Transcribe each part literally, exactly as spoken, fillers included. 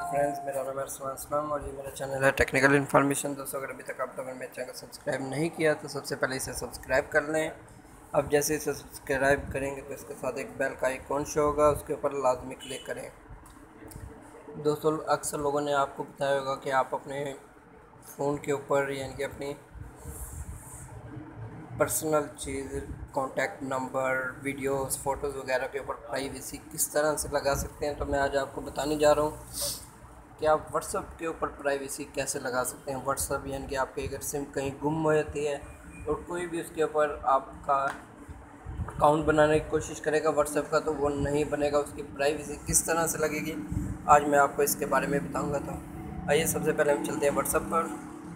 Friends, मेरा नाम है अरसलान असलम और ये मेरा चैनल है टेक्निकल इन्फॉर्मेशन। दोस्तों, अगर अभी तक आप लोगों ने मेरे चैनल को सब्सक्राइब नहीं किया तो सबसे पहले इसे सब्सक्राइब कर लें। अब जैसे इसे सब्सक्राइब करेंगे तो इसके साथ एक बेल का आइकॉन शो होगा, उसके ऊपर लाजमी क्लिक करें। दोस्तों, अक्सर लोगों ने आपको बताया होगा कि आप अपने फ़ोन के ऊपर यानी कि अपनी पर्सनल चीज़, कॉन्टैक्ट नंबर, वीडियोस, फ़ोटोज़ वगैरह के ऊपर प्राइवेसी किस तरह से लगा सकते हैं। तो मैं आज आपको बताने जा रहा हूँ कि आप व्हाट्सएप के ऊपर प्राइवेसी कैसे लगा सकते हैं। व्हाट्सएप यानी कि आपकी अगर सिम कहीं गुम हो जाती है और कोई भी उसके ऊपर आपका अकाउंट बनाने की कोशिश करेगा व्हाट्सएप का, तो वो नहीं बनेगा। उसकी प्राइवेसी किस तरह से लगेगी, आज मैं आपको इसके बारे में बताऊँगा। तो आइए सबसे पहले हम चलते हैं व्हाट्सएप पर।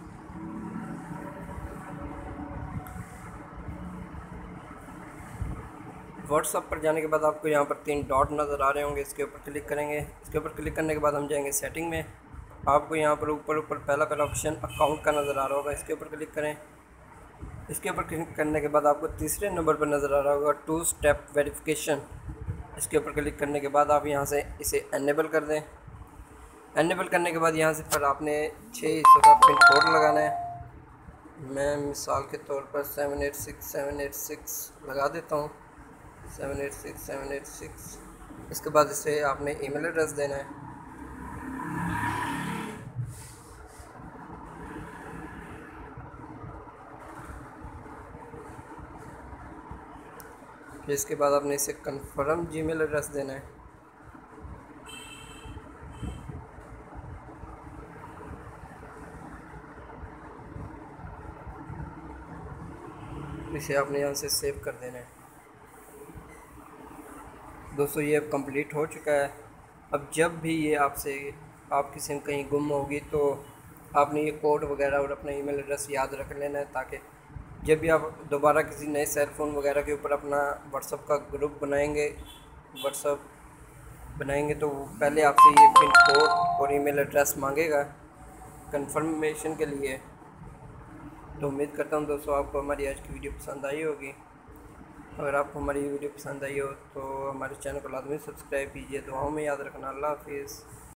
व्हाट्सएप पर जाने के बाद आपको यहाँ पर तीन डॉट नज़र आ रहे होंगे, इसके ऊपर क्लिक करेंगे। इसके ऊपर क्लिक करने के बाद हम जाएंगे सेटिंग में। आपको यहाँ पर ऊपर ऊपर पहला पहला ऑप्शन अकाउंट का नज़र आ रहा होगा, इसके ऊपर क्लिक करें। इसके ऊपर क्लिक करने के बाद आपको तीसरे नंबर पर नज़र आ रहा होगा टू स्टेप वेरिफिकेशन। इसके ऊपर क्लिक करने के बाद आप यहाँ से इसे एनेबल कर दें। एनेबल करने के बाद यहाँ से फिर आपने छः हिस्सों का पिन कोड लगाना है। मैं मिसाल के तौर पर seven eight six seven eight six लगा देता हूँ, seven eight six seven eight six. इसके बाद इसे आपने ईमेल एड्रेस देना है। फिर इसके बाद आपने इसे कंफर्म जीमेल एड्रेस देना है। इसे आपने यहाँ से सेव कर देना है। दोस्तों, ये अब कंप्लीट हो चुका है। अब जब भी ये आपसे आपकी सिम कहीं गुम होगी तो आपने ये कोड वगैरह और अपना ईमेल एड्रेस याद रख लेना है, ताकि जब भी आप दोबारा किसी नए सेल फ़ोन वगैरह के ऊपर अपना व्हाट्सएप का ग्रुप बनाएंगे व्हाट्सएप बनाएंगे तो पहले आपसे ये पिन कोड और ईमेल एड्रेस मांगेगा कंफर्मेशन के लिए। तो उम्मीद करता हूँ दोस्तों आपको हमारी आज की वीडियो पसंद आई होगी। अगर आपको हमारी वीडियो पसंद आई हो तो हमारे चैनल को लाजमी सब्सक्राइब कीजिए। दुआओं में याद रखना। अल्लाह हाफिज़।